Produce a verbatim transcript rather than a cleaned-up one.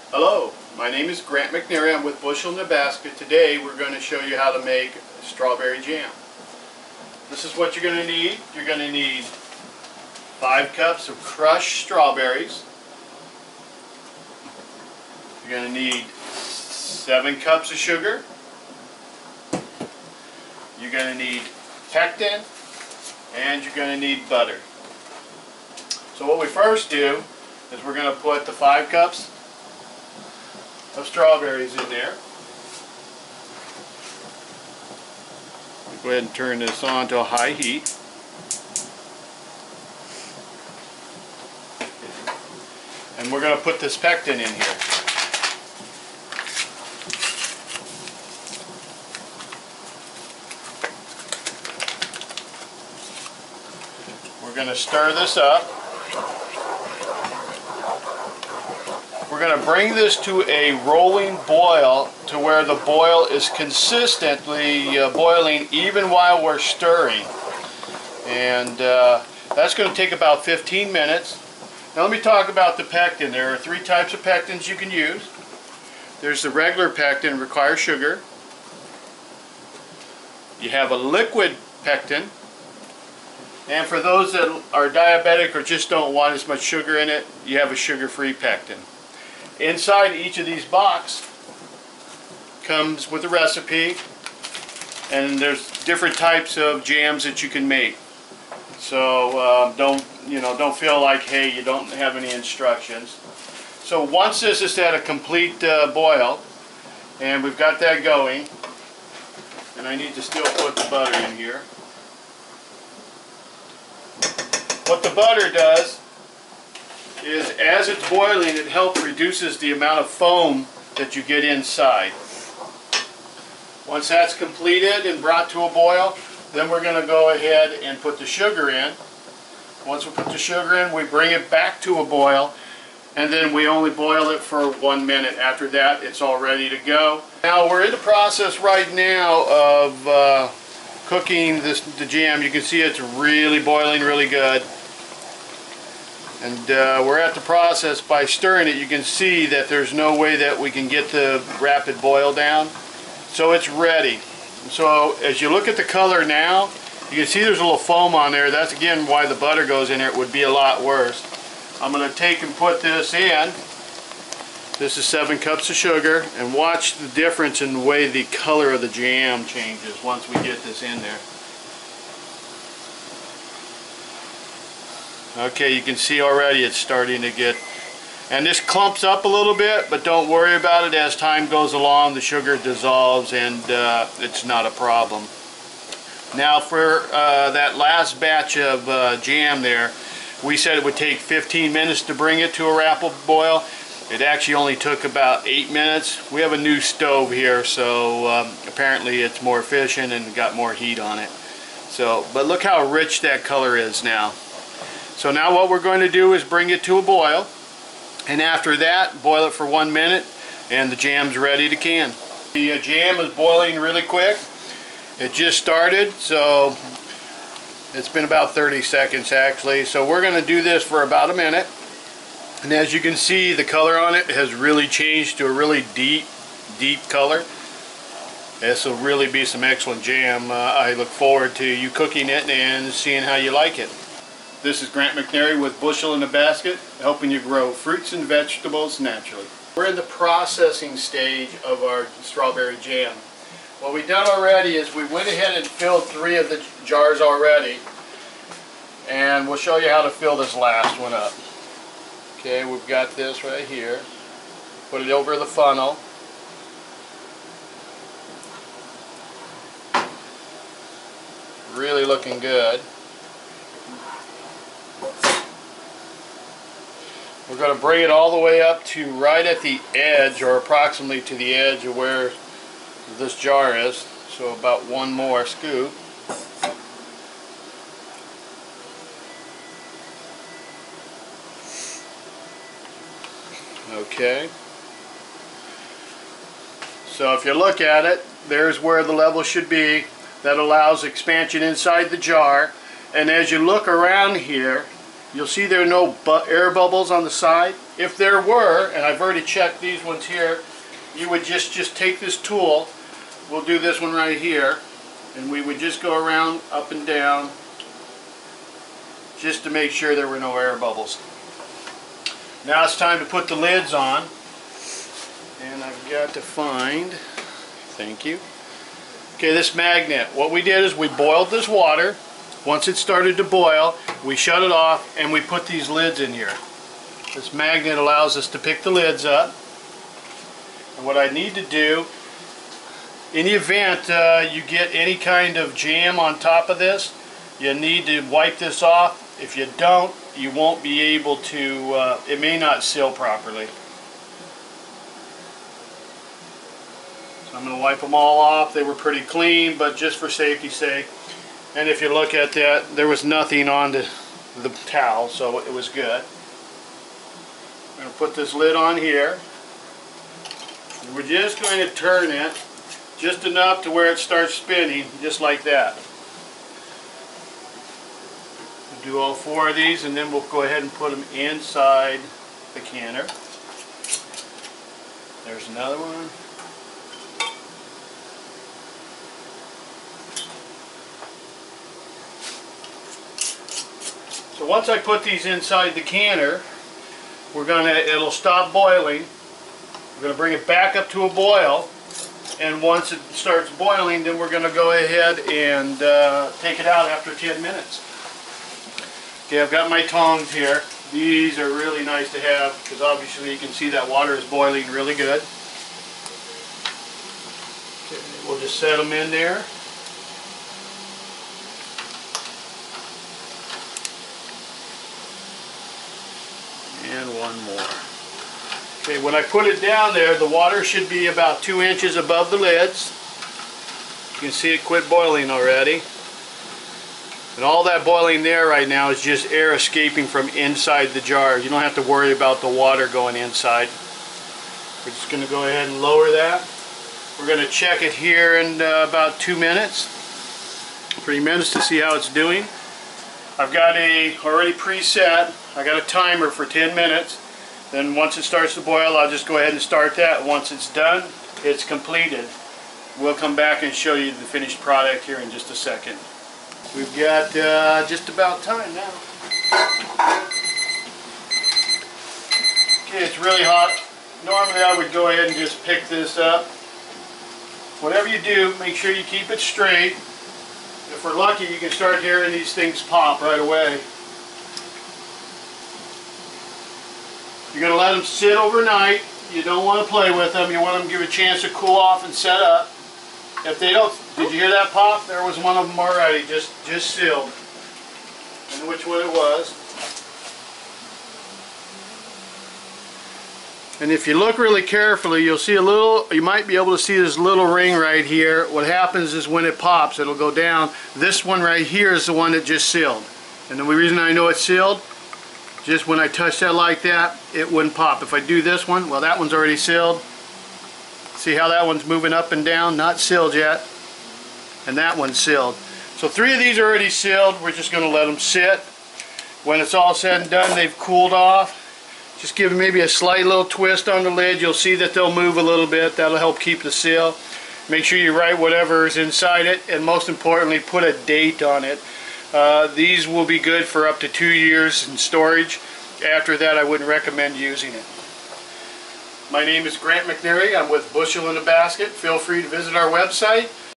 Hello, my name is Grant McNary. I'm with Bushel in the Basket. Today we're going to show you how to make strawberry jam. This is what you're going to need. You're going to need five cups of crushed strawberries. You're going to need seven cups of sugar. You're going to need pectin, and you're going to need butter. So what we first do is we're going to put the five cups of strawberries in there. Go ahead and turn this on to a high heat. And we're going to put this pectin in here. We're going to stir this up. We're going to bring this to a rolling boil to where the boil is consistently uh, boiling even while we're stirring. And uh, that's going to take about fifteen minutes. Now let me talk about the pectin. There are three types of pectins you can use. There's the regular pectin, requires sugar. You have a liquid pectin. And for those that are diabetic or just don't want as much sugar in it, you have a sugar-free pectin. Inside each of these boxes comes with a recipe, and there's different types of jams that you can make. So uh, don't you know don't feel like, hey, you don't have any instructions. So once this is at a complete uh, boil, and we've got that going, and I need to still put the butter in here. What the butter does is, as it's boiling, it helps reduces the amount of foam that you get inside. Once that's completed and brought to a boil, then we're going to go ahead and put the sugar in. Once we put the sugar in, we bring it back to a boil, and then we only boil it for one minute. After that, it's all ready to go. Now we're in the process right now of uh, cooking this the jam. You can see it's really boiling really good. And uh, we're at the process, by stirring it, you can see that there's no way that we can get the rapid boil down. So it's ready. So as you look at the color now, you can see there's a little foam on there. That's again why the butter goes in there. It would be a lot worse. I'm going to take and put this in. This is seven cups of sugar, and watch the difference in the way the color of the jam changes once we get this in there. Okay, you can see already it's starting to get, and this clumps up a little bit, but don't worry about it. As time goes along, the sugar dissolves, and uh, it's not a problem. Now for uh, that last batch of uh, jam there, we said it would take fifteen minutes to bring it to a rapid boil. It actually only took about eight minutes. We have a new stove here, so um, apparently it's more efficient and got more heat on it. So, but look how rich that color is now. So now what we're going to do is bring it to a boil, and after that boil it for one minute, and the jam's ready to can. The uh, jam is boiling really quick. It just started, so it's been about thirty seconds actually. So we're going to do this for about a minute, and as you can see, the color on it has really changed to a really deep deep color. This will really be some excellent jam. uh, I look forward to you cooking it and seeing how you like it. This is Grant McNary with Bushel in the Basket, helping you grow fruits and vegetables naturally. We're in the processing stage of our strawberry jam. What we've done already is we went ahead and filled three of the jars already, and we'll show you how to fill this last one up. Okay, we've got this right here. Put it over the funnel. Really looking good. We're going to bring it all the way up to right at the edge, or approximately to the edge of where this jar is. So about one more scoop. Okay. So if you look at it, there's where the level should be. That allows expansion inside the jar. And as you look around here, you'll see there are no bu air bubbles on the side. if there were, and I've already checked these ones here, you would just, just take this tool, we'll do this one right here, and we would just go around up and down just to make sure there were no air bubbles. Now it's time to put the lids on, and I've got to find, thank you, okay, this magnet. What we did is we boiled this water. Once it started to boil, we shut it off and we put these lids in here. This magnet allows us to pick the lids up. And what I need to do, in the event uh, you get any kind of jam on top of this, you need to wipe this off. If you don't, you won't be able to, uh, it may not seal properly. So I'm going to wipe them all off. They were pretty clean, but just for safety's sake. And if you look at that, there was nothing on the, the towel, so it was good. I'm going to put this lid on here. And we're just going to turn it just enough to where it starts spinning, just like that. We'll do all four of these, and then we'll go ahead and put them inside the canner. There's another one. So once I put these inside the canner, we're gonna, it'll stop boiling. We're gonna bring it back up to a boil, and once it starts boiling, then we're gonna go ahead and uh, take it out after ten minutes. Okay, I've got my tongs here. These are really nice to have because obviously you can see that water is boiling really good. Okay, we'll just set them in there. And one more. Okay, when I put it down there, the water should be about two inches above the lids. You can see it quit boiling already. And all that boiling there right now is just air escaping from inside the jar. You don't have to worry about the water going inside. We're just going to go ahead and lower that. We're going to check it here in uh, about two minutes. Three minutes to see how it's doing. I've got a already preset. I got a timer for ten minutes. Then once it starts to boil, I'll just go ahead and start that. Once it's done, it's completed. We'll come back and show you the finished product here in just a second. We've got uh, just about time now. Okay, it's really hot. Normally I would go ahead and just pick this up. Whatever you do, make sure you keep it straight. If we're lucky, you can start hearing these things pop right away. You're going to let them sit overnight. You don't want to play with them. You want them to give a chance to cool off and set up. If they don't, did you hear that pop? There was one of them already, just, just sealed. And which one it was. And if you look really carefully, you'll see a little, you might be able to see this little ring right here. What happens is when it pops, it'll go down. This one right here is the one that just sealed. And the reason I know it's sealed, just when I touch that like that, it wouldn't pop. If I do this one, well, that one's already sealed. See how that one's moving up and down? Not sealed yet. And that one's sealed. So three of these are already sealed. We're just going to let them sit. When it's all said and done, they've cooled off. Just give them maybe a slight little twist on the lid. You'll see that they'll move a little bit. That'll help keep the seal. Make sure you write whatever is inside it, and most importantly, put a date on it. Uh, these will be good for up to two years in storage. After that, I wouldn't recommend using it. My name is Grant McNary. I'm with Bushel in a Basket. Feel free to visit our website.